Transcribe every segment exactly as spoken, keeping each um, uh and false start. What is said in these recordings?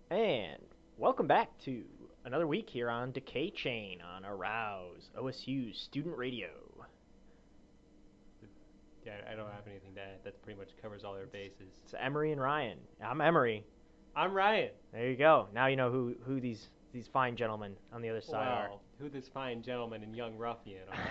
And welcome back to another week here on Decay Chain on Arouse, O S U's student radio. Yeah, I don't have anything to add. That pretty much covers all their bases. It's Emery and Ryan. I'm Emery. I'm Ryan. There you go. Now you know who, who these, these fine gentlemen on the other side are. Well, who this fine gentleman and young ruffian are.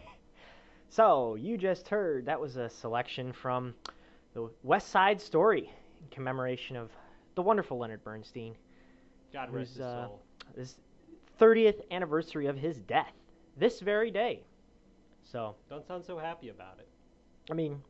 So, you just heard, that was a selection from the West Side Story in commemoration of the wonderful Leonard Bernstein. God rest his uh, soul. This thirtieth anniversary of his death, this very day. So, Don't sound so happy about it. I mean,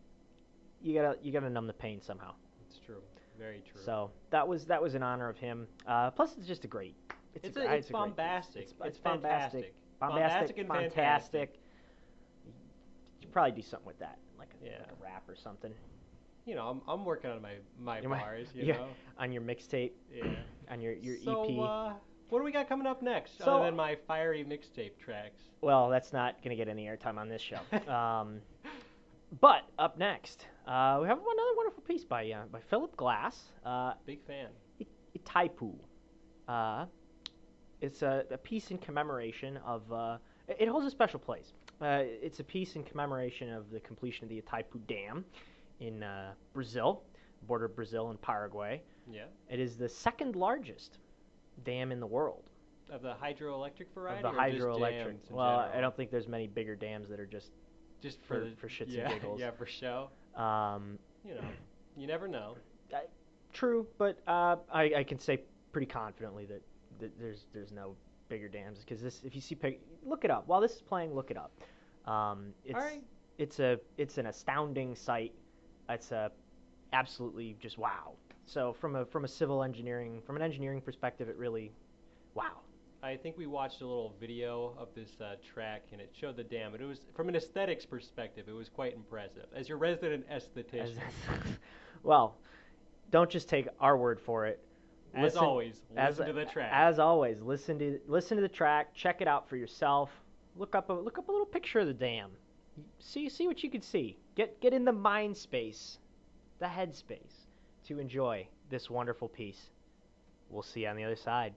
you gotta you gotta numb the pain somehow. It's true. Very true. So that was that was in honor of him. Uh, plus, it's just a great. It's It's, a, a, great- it's, a great piece. bombastic. It's, It's, it's bombastic, fantastic. bombastic, and fantastic. fantastic. You should probably do something with that, like a, Yeah. like a rap or something. You know, I'm, I'm working on my, my You might- bars, you yeah, know. on your mixtape, Yeah. on your your so, E P. uh, what do we got coming up next, So- other than my fiery mixtape tracks? Well, that's not gonna get any airtime on this show. um, but up next, uh, we have another wonderful piece by uh, by Philip Glass. Uh, Big fan. Itaipu. Uh, it's a, a piece in commemoration of. Uh, it it holds a special place. Uh, it's a piece in commemoration of the completion of the Itaipu Dam in uh, Brazil, border of Brazil and Paraguay. Yeah. It is the second largest dam in the world. Of the hydroelectric variety? Of the or just hydroelectric. dams in Well, general? I don't think there's many bigger dams that are just Just for- for, the, for shits and yeah, giggles. Yeah, for show. um, You know, you never know. true, but uh, I, I can say pretty confidently that, that there's there's no bigger dams because this. If you see, pic- look it up. While this is playing, look it up. Um, it's All right. it's a it's an astounding sight. It's a absolutely just wow. So from a from a civil engineering from an engineering perspective, it really wow. I think we watched a little video of this uh, track, and it showed the dam. And it was, from an aesthetics perspective, it was quite impressive. As your resident aesthetician, As- well, don't just take our word for it. as Listen- always, as- listen to the track. As always, listen to listen to the track, check it out for yourself. Look up a look up a little picture of the dam. See see what you can see. Get get in the mind space, the head space, to enjoy this wonderful piece. We'll see you on the other side.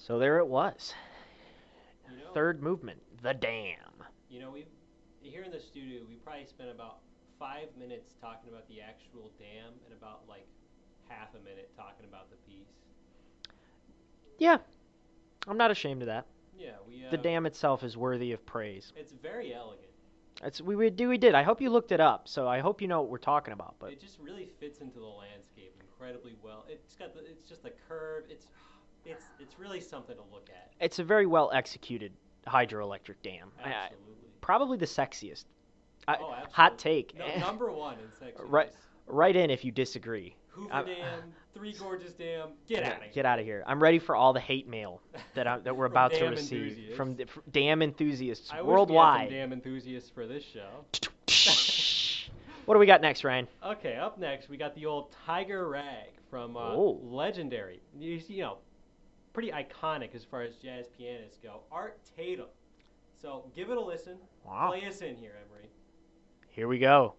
So there it was. You know, Third movement, the dam. You know, we here in the studio, we probably spent about five minutes talking about the actual dam and about like half a minute talking about the piece. Yeah, I'm not ashamed of that. Yeah, we. Uh, The dam itself is worthy of praise. It's very elegant. It's we, we do we did. I hope you looked it up, so I hope you know what we're talking about. But it just really fits into the landscape incredibly well. It's got the, it's just a curve. It's it's it's really something to look at. It's a very well executed hydroelectric dam. Absolutely. I, probably the sexiest. I, oh, absolutely. Hot take. No, number one in sexiness. Right, right in if you disagree. Hoover I'm, Dam, Three Gorges Dam. Get out of here. Get out of here. I'm ready for all the hate mail that I, that we're about to dam receive enthusiasts. from, the, from dam enthusiasts I worldwide. Wish we had some dam enthusiasts for this show. What do we got next, Ryan? Okay, up next we got the old Tiger Rag from uh, Oh. legendary. You, you know, pretty iconic as far as jazz pianists go. Art Tatum. So give it a listen. Wow. Play us in here, Emery. Here we go.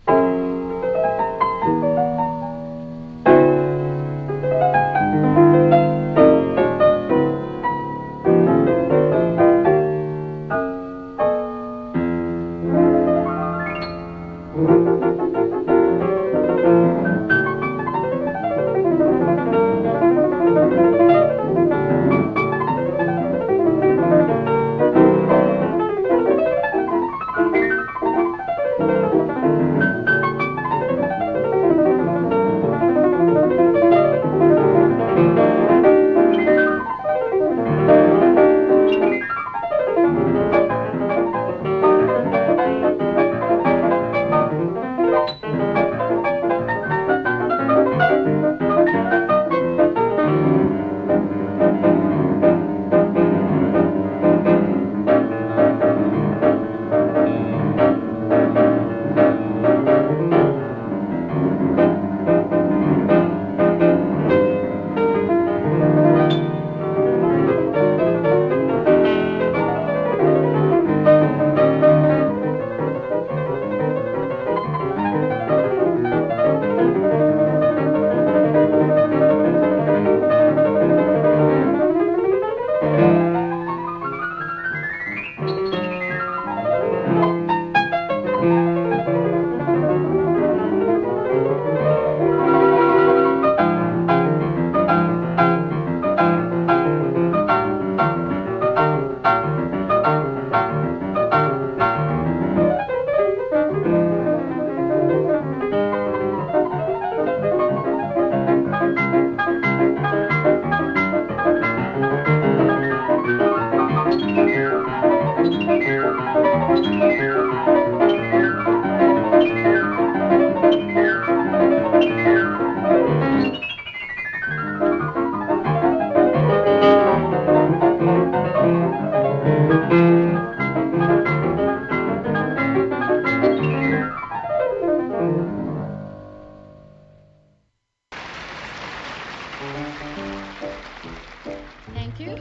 Thank you.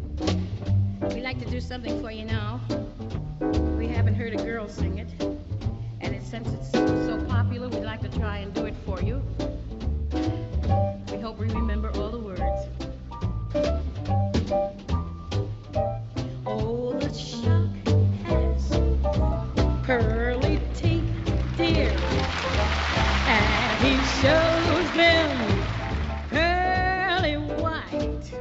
We'd like to do something for you now. We haven't heard a girl sing it. And it, since it's so popular, we'd like to try and do it for you. We hope we remember all the words. Oh, the shark has pearly teeth, dear, and he shows them pearly white.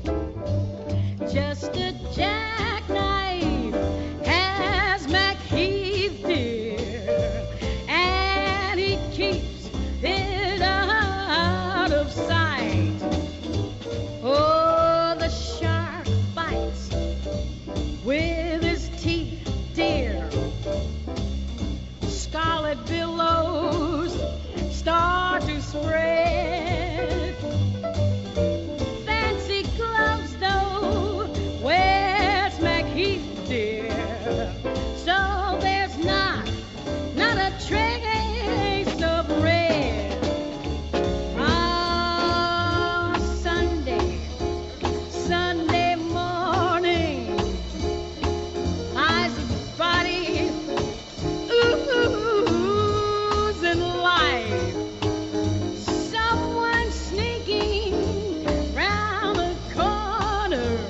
Just a jackknife has McHeath, dear, and he keeps it out of sight. Oh, the shark bites with his teeth, dear. Scarlet billows start to spread. Fancy gloves, though, where's McHeath, dear? So there's not, not a trace of red. Ah, Sunday, Sunday morning, eyes of body oozing life. Someone sneaking round the corner.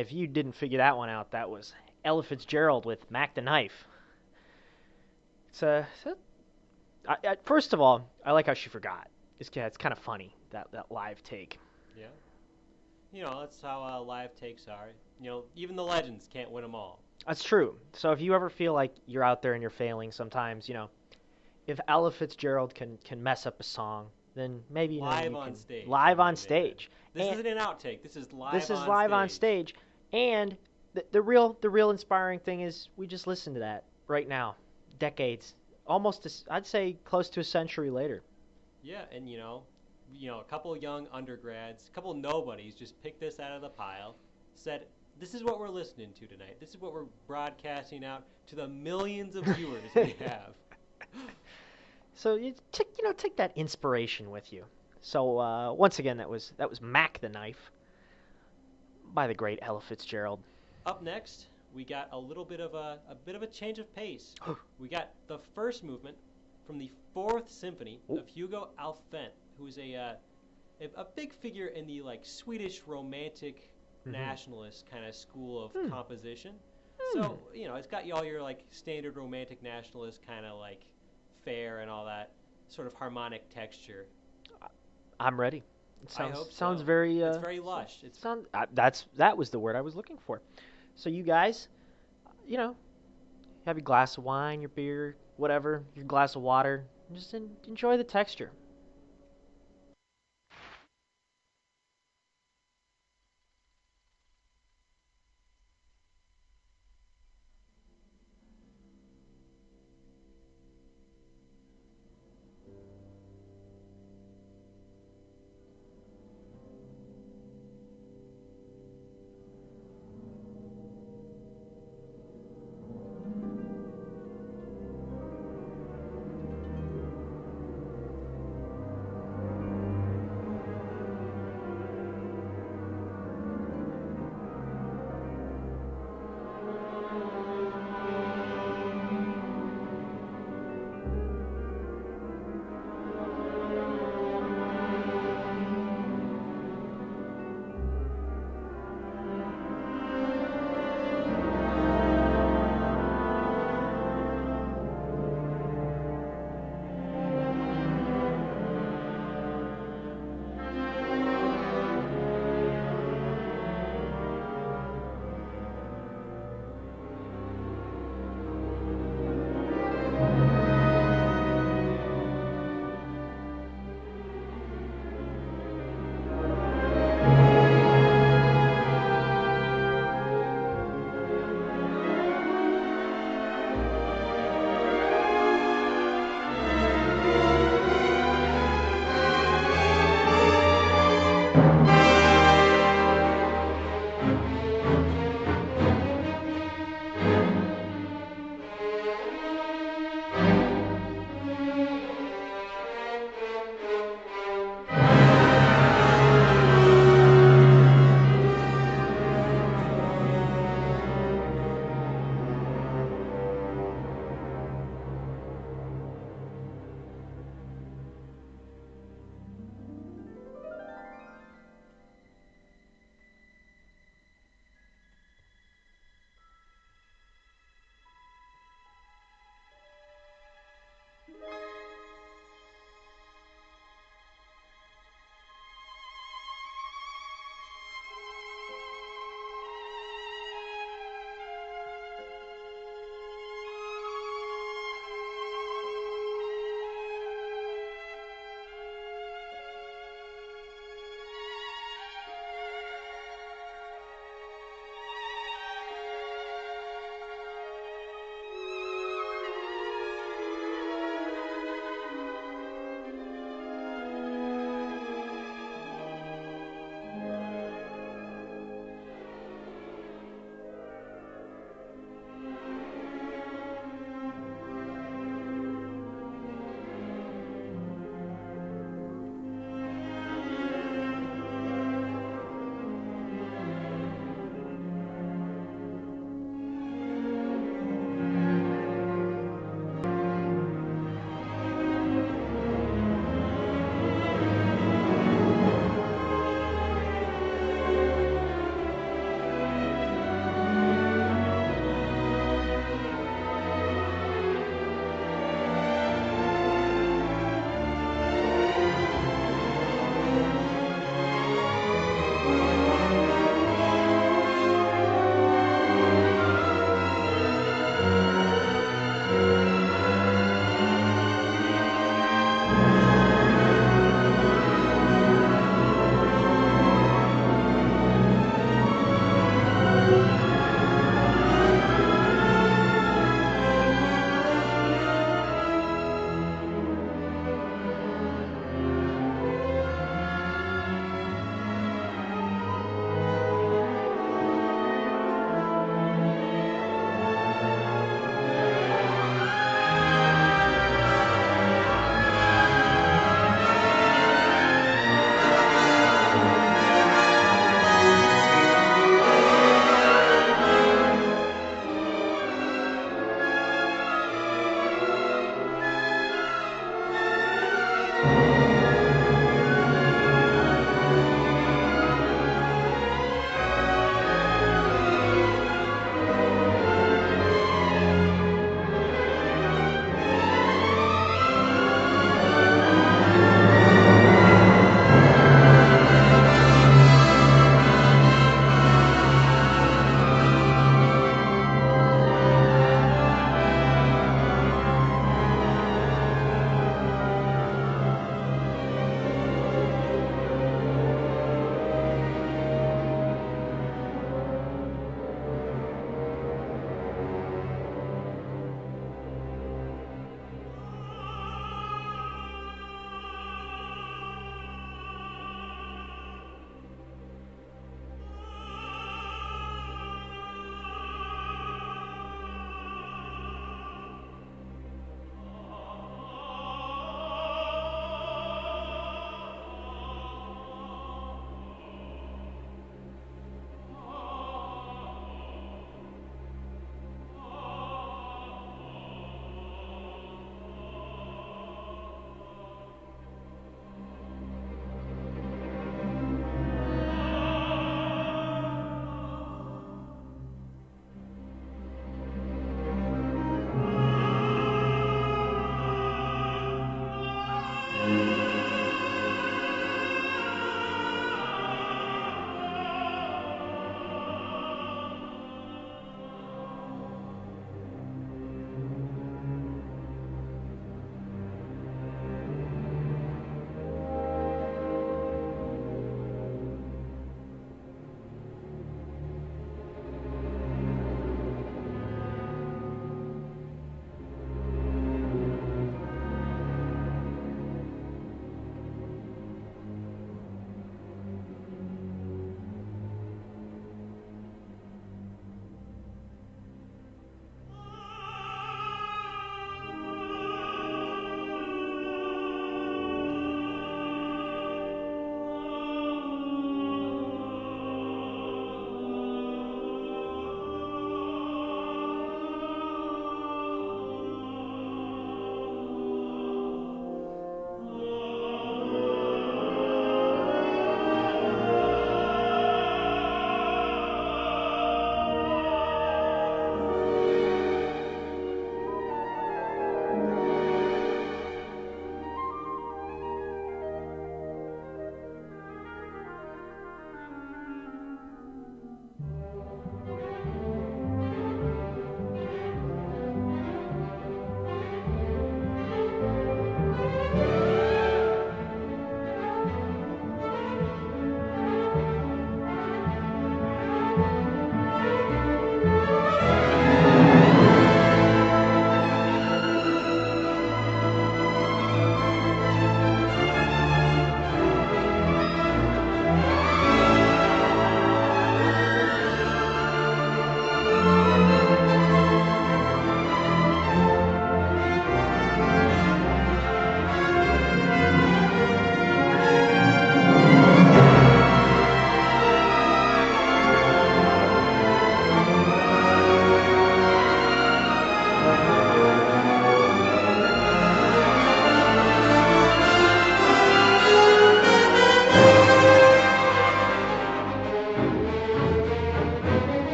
if you didn't figure that one out, that was Ella Fitzgerald with Mac the Knife. It's a, it's a I, I, first of all, I like how she forgot. It's, yeah, it's kind of funny, that, that live take. Yeah. You know, that's how uh, live takes are. You know, even the legends can't win them all. That's true. So if you ever feel like you're out there and you're failing sometimes, you know, if Ella Fitzgerald can, can mess up a song, then maybe you know, live you on can, stage. Live on stage. This and isn't an outtake. This is live This is on live stage. on stage. And the, the real the real inspiring thing is we just listened to that right now. Decades. Almost, a, I'd say, close to a century later. Yeah, and you know, you know, a couple young undergrads, a couple nobodies just picked this out of the pile, said, "This is what we're listening to tonight. This is what we're broadcasting out to the millions of viewers we have." So you take you know take that inspiration with you. So uh, once again, that was that was Mac the Knife by the great Ella Fitzgerald. Up next, we got a little bit of a, a bit of a change of pace. We got the first movement from the Fourth Symphony Ooh. of Hugo Alfvén, who is a, uh, a a big figure in the like Swedish romantic Mhm. nationalist kind of school of Hmm. composition. Hmm. So you know, it's got all your like standard romantic nationalist kind of like fare and all that sort of harmonic texture. I'm ready. It I sounds hope sounds so. very. Uh, It's very lush. It's sound, uh, that's that was the word I was looking for. So you guys, you know, have your glass of wine, your beer, whatever, your glass of water. Just en- enjoy the texture.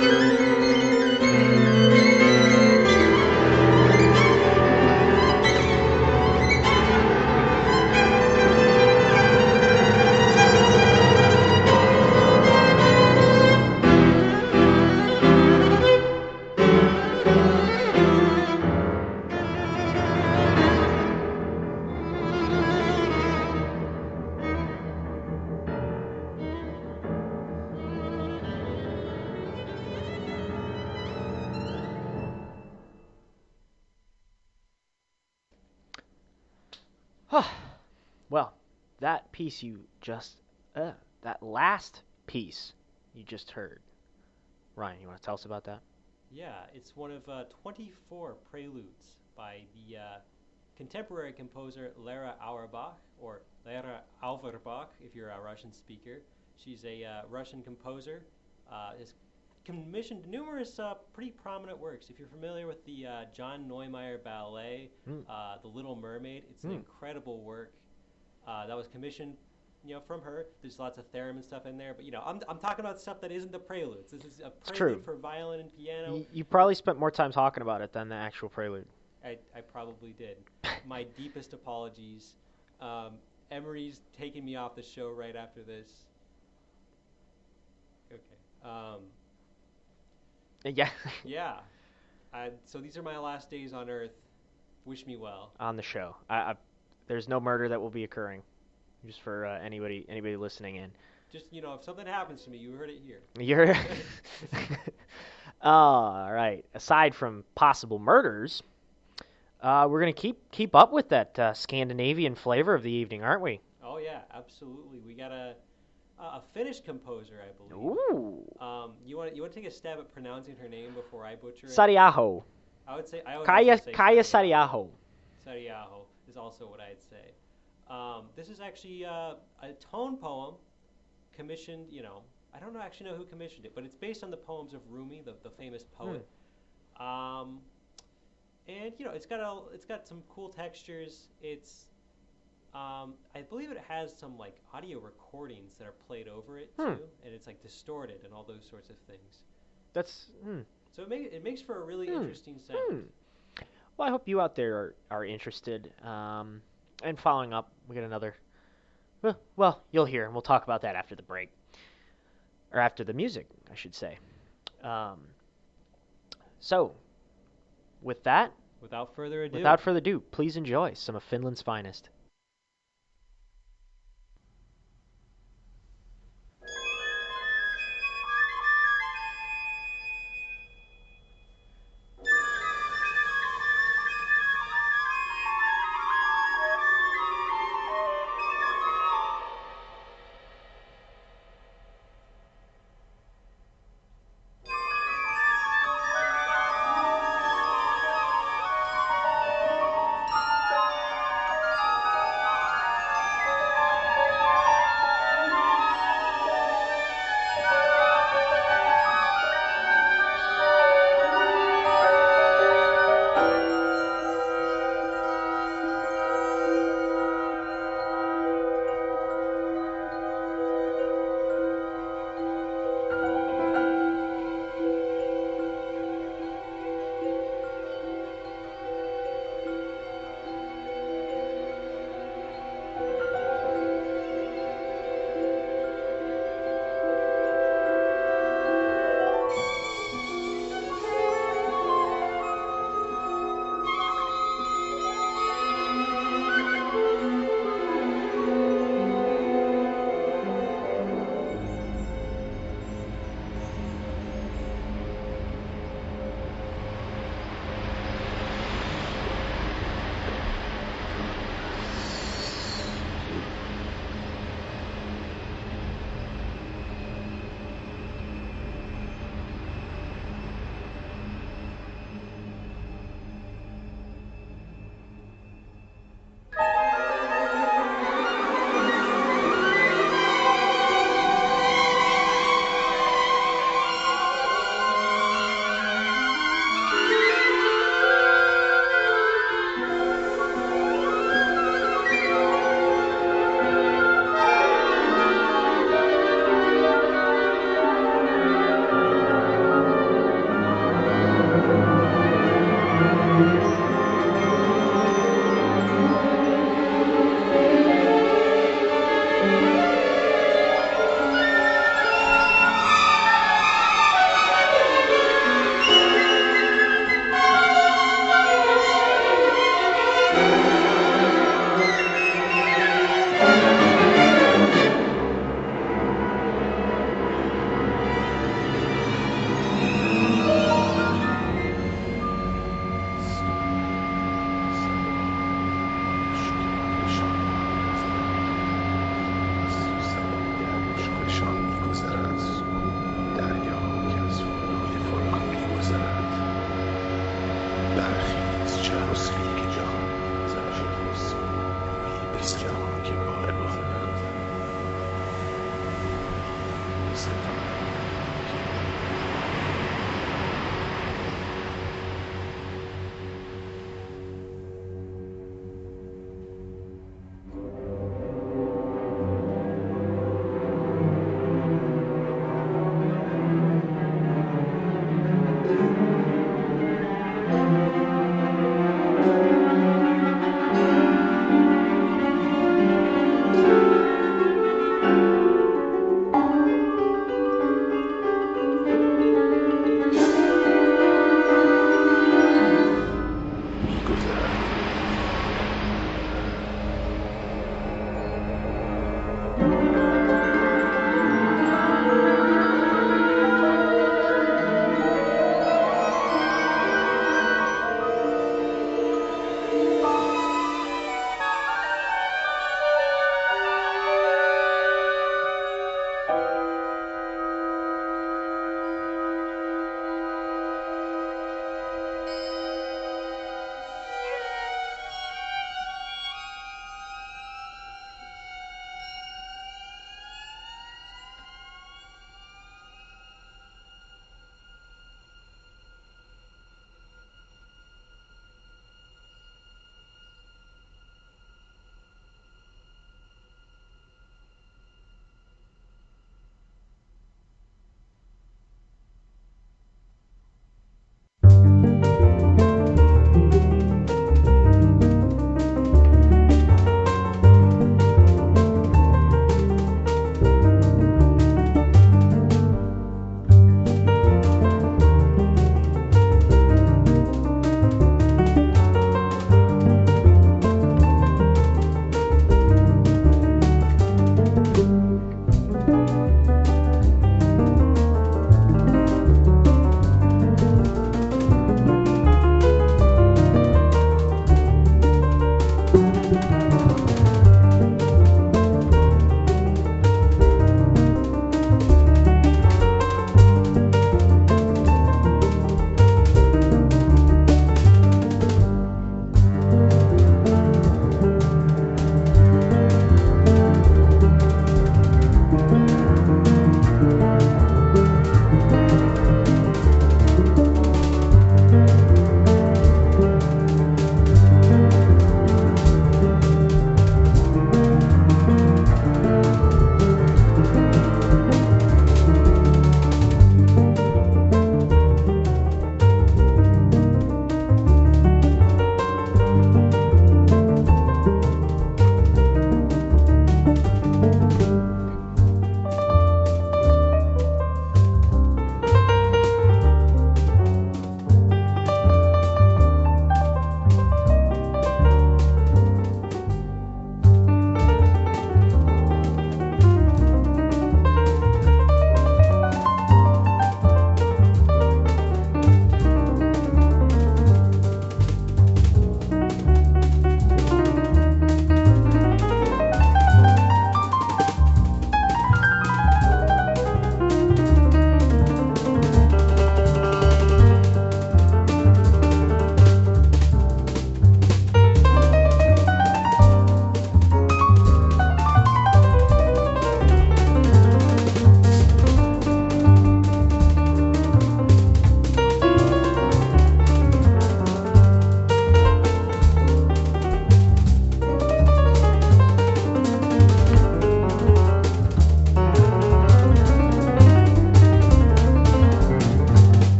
Well, that piece you just, uh, that last piece you just heard. Ryan, you want to tell us about that? Yeah, it's one of uh, twenty-four preludes by the uh, contemporary composer Lara Auerbach, or Lara Auerbach if you're a Russian speaker. She's a uh, Russian composer. Uh, has commissioned numerous uh, pretty prominent works. If you're familiar with the uh, John Neumeier ballet, Mm. uh, The Little Mermaid, it's an Mm. incredible work uh, that was commissioned, you know, from her. There's lots of theremin stuff in there, but you know, I'm I'm talking about stuff that isn't the preludes. This is a It's prelude true. for violin and piano. Y- you probably spent more time talking about it than the actual prelude. I, I probably did. My deepest apologies. Um, Emery's taking me off the show right after this. Okay. Um, Yeah. yeah. I, so these are my last days on Earth. Wish me well. On the show, I, I, there's no murder that will be occurring. Just for uh, anybody anybody listening in. Just, you know, if something happens to me, you heard it here. You're all right. Aside from possible murders, uh, we're gonna keep keep up with that uh, Scandinavian flavor of the evening, aren't we? Oh yeah, absolutely. We got a a Finnish composer, I believe. Ooh. Um, you want you want to take a stab at pronouncing her name before I butcher it? Sariaho. I would say I would Kaya also say Kaya Sariaho. Sariaho. Sariaho is also what I'd say. Um, this is actually uh, a tone poem commissioned, you know, I don't know, actually know who commissioned it, but it's based on the poems of Rumi, the, the famous poet. Hmm. Um, and you know, it's got a, it's got some cool textures. It's, um, I believe it has some like audio recordings that are played over it Hmm. too, and it's like distorted and all those sorts of things. That's. Hmm. So it, make, it makes for a really Hmm. interesting sound. Hmm. Well, I hope you out there are, are interested. Um, and following up, we got another. Well, well, you'll hear, and we'll talk about that after the break, or after the music, I should say. Um, so, with that, Without further ado. without further ado, please enjoy some of Finland's finest.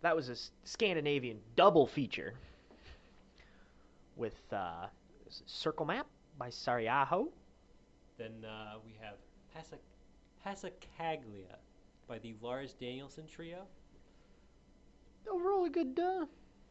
that was a s- Scandinavian double feature with uh, Circle Map by Sarajevo. Then uh, we have Passa- Passacaglia by the Lars Danielson Trio. Overall, a good, uh,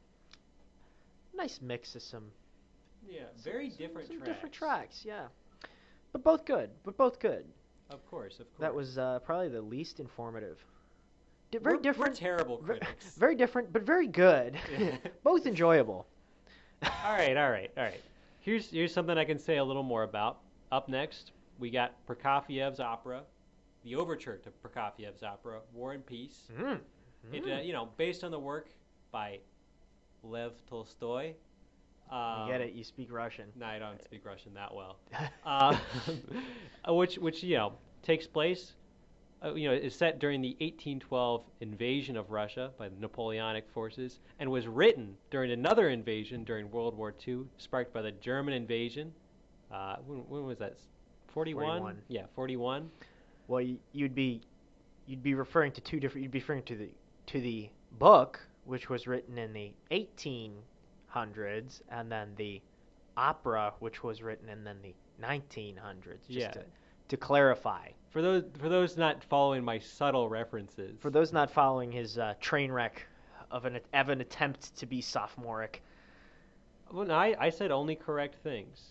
nice mix of some Yeah, very some, different some tracks. different tracks. Yeah, but both good. But both good. Of course, of course. That was uh, probably the least informative. Di- very we're, different. We're terrible Ver- critics. very different, but very good. Yeah. Both enjoyable. all right, all right, all right. Here's here's something I can say a little more about. Up next, we got Prokofiev's opera, the overture to Prokofiev's opera, War and Peace. Mm. It, Mm. uh, you know, based on the work by Lev Tolstoy. Um, You get it. You speak Russian. No, I don't speak Russian that well. uh, which, which you know, takes place, uh, you know, is set during the eighteen twelve invasion of Russia by the Napoleonic forces, and was written during another invasion during World War Two, sparked by the German invasion. Uh, when, when was that? forty-one? forty-one. Yeah, forty-one. Well, y- you'd be you'd be referring to two different. You'd be referring to the to the book, which was written in the eighteen hundreds, and then the opera, which was written in then the nineteen hundreds. Just Yeah. to, to clarify, For those for those not following my subtle references. for those not following his uh, train wreck of an of an attempt to be sophomoric. Well, no, I, I said only correct things.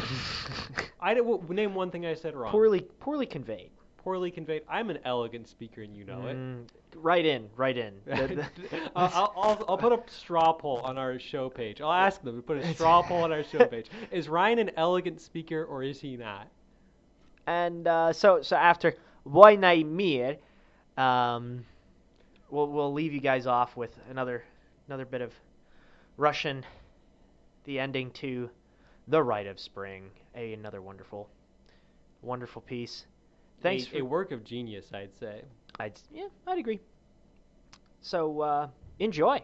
I did, well, name one thing I said wrong. poorly poorly conveyed. Poorly conveyed. I'm an elegant speaker, and you know it. Mm, right in, right in. The- the- I'll, I'll, I'll, I'll put a straw poll on our show page. I'll ask them to put a straw poll on our show page. Is Ryan an elegant speaker, or is he not? And uh, so so after Wojna Mir, um, we'll we'll leave you guys off with another another bit of Russian, the ending to The Rite of Spring, a another wonderful wonderful piece. Thanks a, for a work of genius, I'd say. I'd yeah, I'd agree. So uh, enjoy.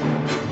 Thank you.